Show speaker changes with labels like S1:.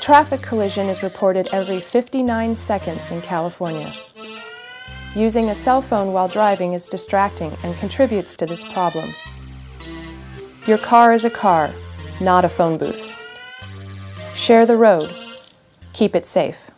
S1: traffic collision is reported every 59 seconds in California. Using a cell phone while driving is distracting and contributes to this problem. Your car is a car, not a phone booth. Share the road. Keep it safe.